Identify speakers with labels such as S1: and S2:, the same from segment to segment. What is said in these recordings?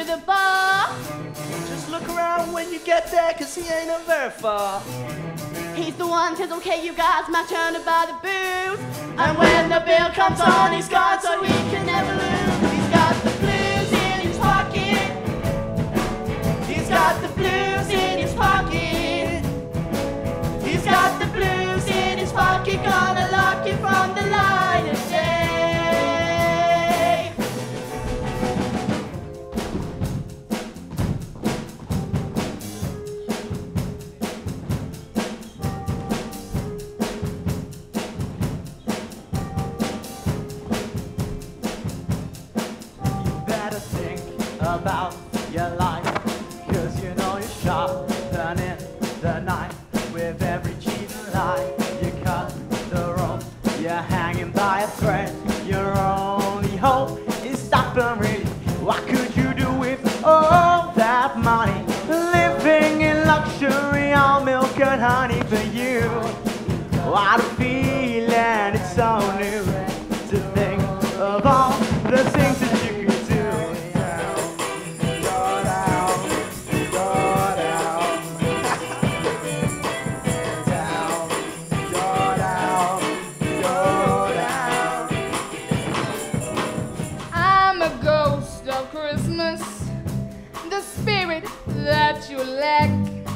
S1: the bar.
S2: Just look around when you get there, cause he ain't not very far.
S1: He's the one says, okay, you guys, my turn to buy the booze. And when the bill comes on, he's gone, so he can never lose. He's got the blues in his pocket. He's got the blues in his pocket. He's got the blues in his pocket, gonna lock you from the light of day.
S2: About your life, cause you know you're sharpening the knife with every cheat and lie. You cut the rope, you're hanging by a thread. Your only hope is stopping really. What could you do with all that money? Living in luxury on milk and honey for you. What a feeling, it's so new to think of all the things that you could do.
S3: That you lack,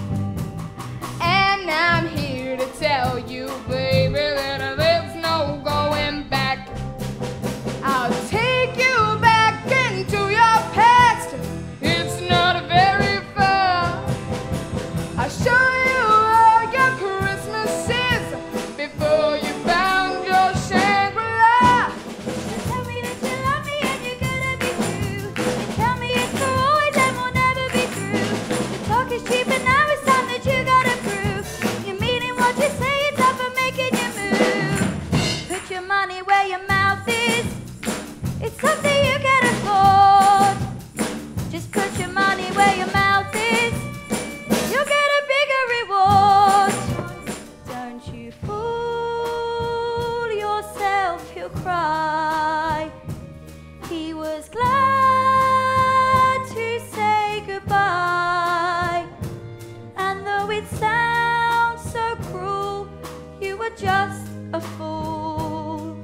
S3: and I'm here to tell you, baby, that there's no going back. I'll take you back into your past. It's not very far. I'll show you all your Christmases before you found your Shangri-La.
S4: You tell me that you love me and you're gonna be true. You tell me it's for always and will never be true. Talk is cheap and now it's time that you gotta prove you're meaning what you say, it's up for making you move. Put your money where your mouth is. It's something you can afford. Just put your money where your mouth is. You'll get a bigger reward. Don't you fool yourself, he'll cry. He was glad to say goodbye. And though it sounds so cruel, you were just a fool.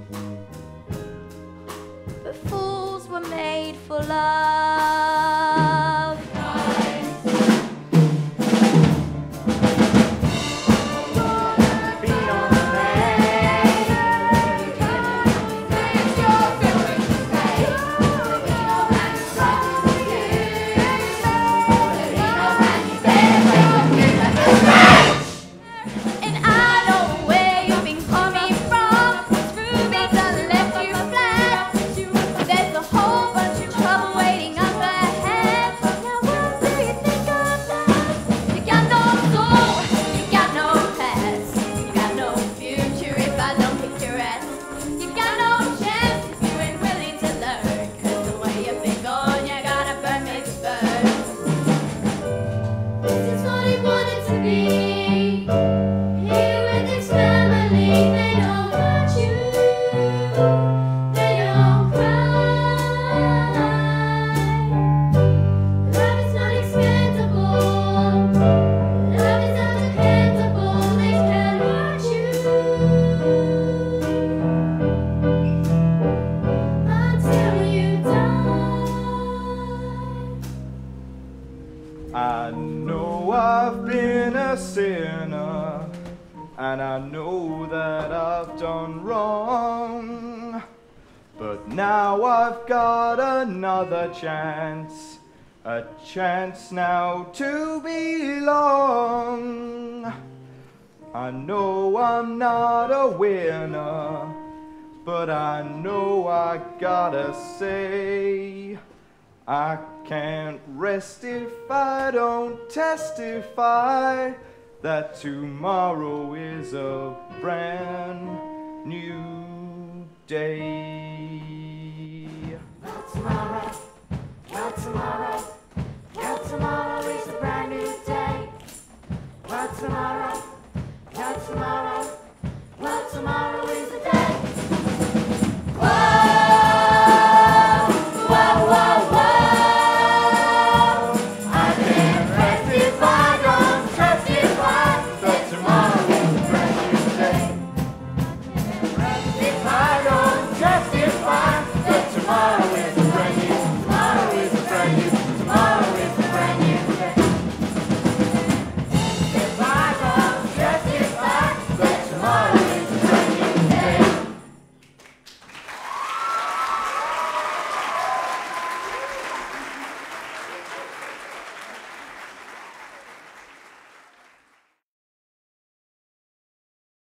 S4: But fools were made for love.
S2: I know I've been a sinner, and I know that I've done wrong, but now I've got another chance, a chance now to belong. I know I'm not a winner, but I know I gotta say, I can't rest if I don't testify that tomorrow is a brand new day.
S4: Not tomorrow, not tomorrow, not tomorrow is a brand new day. Not tomorrow.